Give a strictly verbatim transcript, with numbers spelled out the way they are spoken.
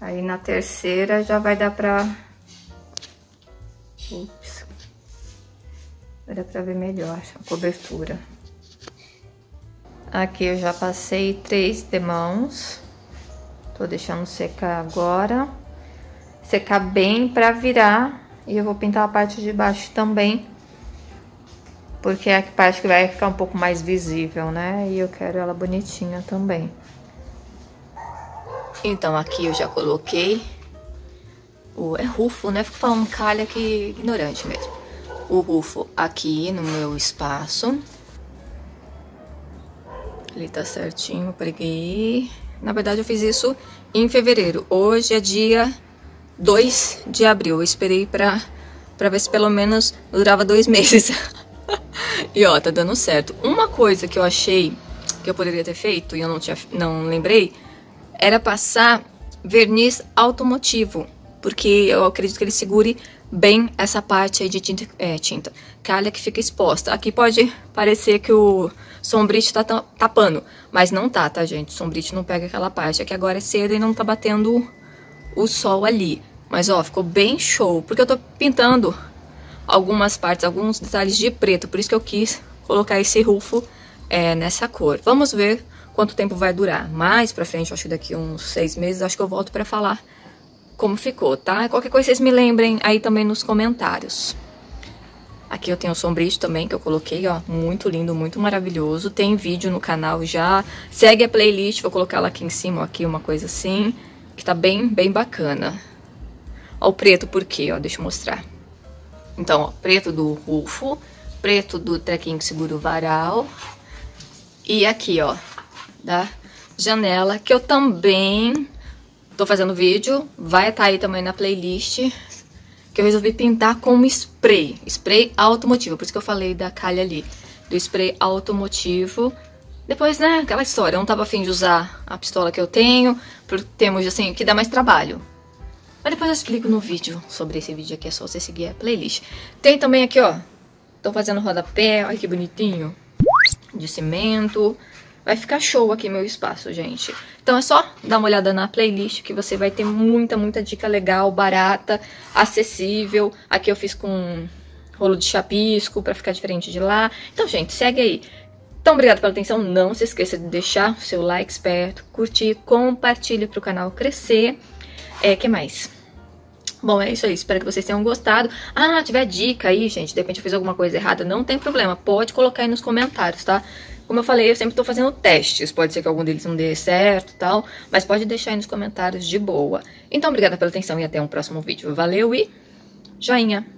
Aí na terceira já vai dar pra... Ups. Vai dar pra ver melhor a cobertura. Aqui eu já passei três demãos. Tô deixando secar agora. Secar bem pra virar. E eu vou pintar a parte de baixo também. Porque é a parte que vai ficar um pouco mais visível, né? E eu quero ela bonitinha também. Então aqui eu já coloquei o... É rufo, né? Fico falando calha que ignorante mesmo. O rufo aqui no meu espaço. Ele tá certinho, preguei. Na verdade eu fiz isso em fevereiro. Hoje é dia dois de abril. Eu esperei pra, pra ver se pelo menos durava dois meses. E ó, tá dando certo. Uma coisa que eu achei que eu poderia ter feito e eu não, tinha, não lembrei, era passar verniz automotivo. Porque eu acredito que ele segure bem essa parte aí de tinta, é, tinta calha que fica exposta. Aqui pode parecer que o sombrite tá tapando, mas não tá, tá, gente? O sombrite não pega aquela parte. Aqui agora é cedo e não tá batendo o sol ali. Mas, ó, ficou bem show. Porque eu tô pintando algumas partes, alguns detalhes de preto. Por isso que eu quis colocar esse rufo é, nessa cor. Vamos ver quanto tempo vai durar. Mais pra frente, acho que daqui uns seis meses, acho que eu volto pra falar como ficou, tá? Qualquer coisa vocês me lembrem aí também nos comentários. Aqui eu tenho o sombrite também que eu coloquei, ó, muito lindo, muito maravilhoso. Tem vídeo no canal já. Segue a playlist, vou colocar lá aqui em cima, ó, aqui uma coisa assim, que tá bem, bem bacana. Ó o preto por quê, ó, deixa eu mostrar. Então, ó, preto do rufo, preto do trequinho que segura o varal. E aqui, ó, da janela, que eu também tô fazendo vídeo, vai estar aí também na playlist, que eu resolvi pintar com spray, spray automotivo, por isso que eu falei da calha ali, do spray automotivo. Depois, né, aquela história, eu não tava afim de usar a pistola que eu tenho, por termos, assim, que dá mais trabalho. Mas depois eu explico no vídeo sobre esse vídeo aqui, é só você seguir a playlist. Tem também aqui, ó, tô fazendo rodapé, olha que bonitinho, de cimento. Vai ficar show aqui meu espaço, gente. Então é só dar uma olhada na playlist que você vai ter muita, muita dica legal, barata, acessível. Aqui eu fiz com rolo de chapisco pra ficar diferente de lá. Então, gente, segue aí. Então, obrigada pela atenção. Não se esqueça de deixar o seu like esperto, curtir, compartilhe pro canal crescer. É, que mais? Bom, é isso aí. Espero que vocês tenham gostado. Ah, tiver dica aí, gente, de repente eu fiz alguma coisa errada, não tem problema. Pode colocar aí nos comentários, tá? Como eu falei, eu sempre tô fazendo testes. Pode ser que algum deles não dê certo e tal, mas pode deixar aí nos comentários de boa. Então, obrigada pela atenção e até um próximo vídeo. Valeu e joinha!